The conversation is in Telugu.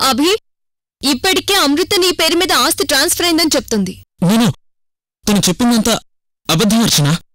అభి, ఇప్పటికే అమృత నీ పేరు మీద ఆస్తి ట్రాన్స్ఫర్ అయిందని చెప్తుంది. నేను తను చెప్పిందంతా అబద్ధం అర్చనా?